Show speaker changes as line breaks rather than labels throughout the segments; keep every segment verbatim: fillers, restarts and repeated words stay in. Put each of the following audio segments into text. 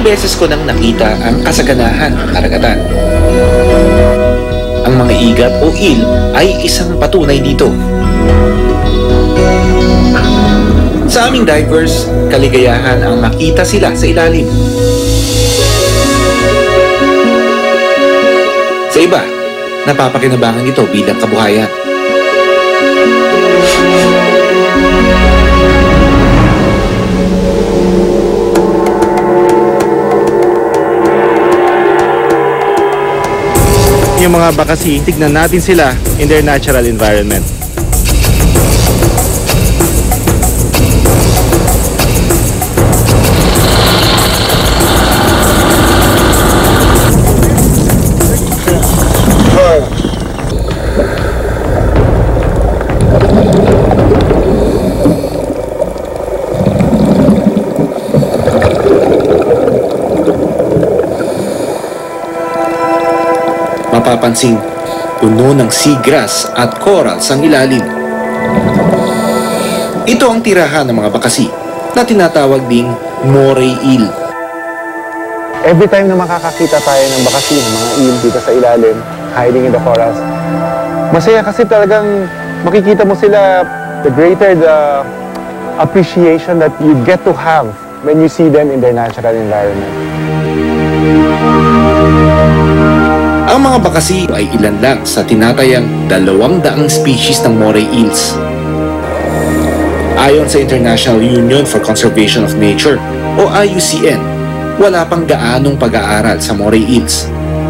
Ilang beses ko nang nakita ang kasaganahan ng karagatan. Ang mga igat o eel ay isang patunay dito. Sa aming divers, kaligayahan ang makita sila sa ilalim. Sa iba, napapakinabangan ito bilang kabuhayan.
Yung mga bakasi, tignan natin sila in their natural environment.
Mapapansing puno ng seagrass at corals ang ilalim. Ito ang tirahan ng mga bakasi na tinatawag ding Moray eel.
Every time na makakakita tayo ng bakasi, ng mga eel dito sa ilalim, hiding in the corals, masaya kasi talagang makikita mo sila, the greater the appreciation that you get to have when you see them in their natural environment.
Ang mga bakasi ay ilan lang sa tinatayang dalawang daang species ng Moray eels. Ayon sa International Union for Conservation of Nature o I U C N, wala pang gaanong pag-aaral sa Moray eels.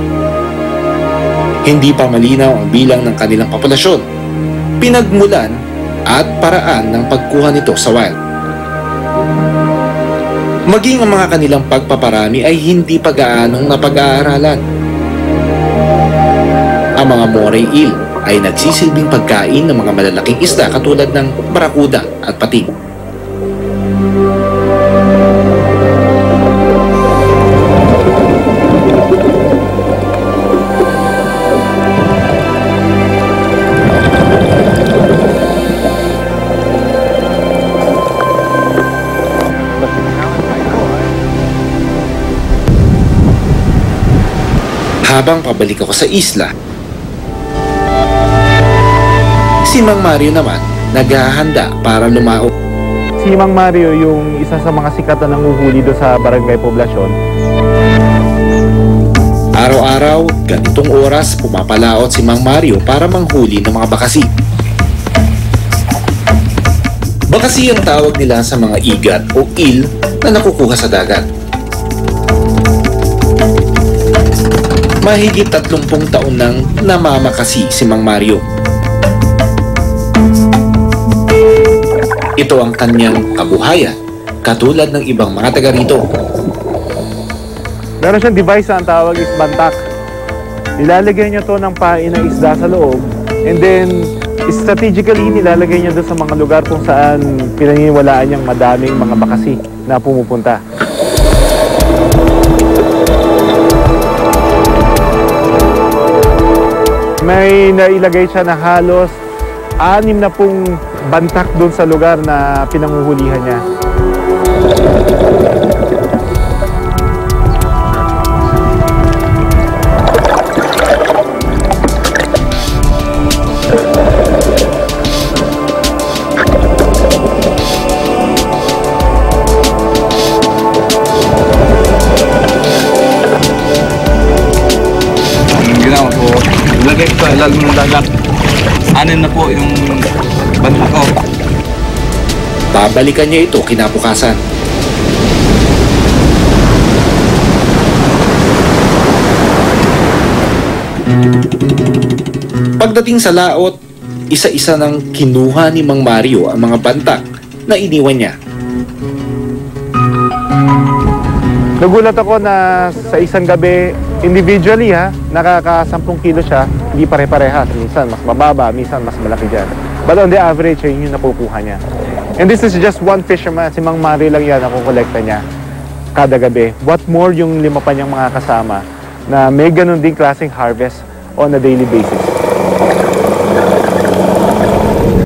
Hindi pa malinaw ang bilang ng kanilang populasyon, pinagmulan at paraan ng pagkuha nito sa wild. Maging ang mga kanilang pagpaparami ay hindi pa gaanong napag-aaralan. Ang mga Moray eel ay nagsisilbing pagkain ng mga malalaking isda katulad ng barakuda at pating. Habang pabalik ako sa isla, si Mang Mario naman naghahanda para lumaot.
Si Mang Mario yung isa sa mga sikat na nanguhuli doon sa barangay poblasyon.
Araw-araw, ganitong oras, pumapalaot si Mang Mario para manghuli ng mga bakasi. Bakasi ang tawag nila sa mga igat o eel na nakukuha sa dagat. Mahigit tatlumpung taon nang namamakasi si Mang Mario. Ito ang kanyang kabuhayan, katulad ng ibang mga taga rito.
Meron siyang device na ang tawag is bantak. Nilalagay niya to ng pain ng isda sa loob, and then strategically nilalagay niya doon sa mga lugar kung saan pinaniniwalaan niyang madaming mga bakasi na pumupunta. May nailagay siya na halos anim na pong bantak doon sa lugar na pinanguhulihan niya.
Lagay ko sa ilalim ng dagat. Anin na po yung banta ko.
Babalikan niya ito kinabukasan. Pagdating sa laot, isa-isa nang kinuha ni Mang Mario ang mga bantak na iniwan niya.
Nagulat ako na sa isang gabi, individually ha, nakaka-sampung kilo siya, hindi pare-parehas. Minsan mas mababa, minsan mas malaki dyan. But on the average, yun yung nakukuha niya. And this is just one fisherman, si Mang Mario lang yan, nakukolekta niya kada gabi. What more yung lima pa niyang mga kasama na may ganun ding klaseng harvest on a daily basis.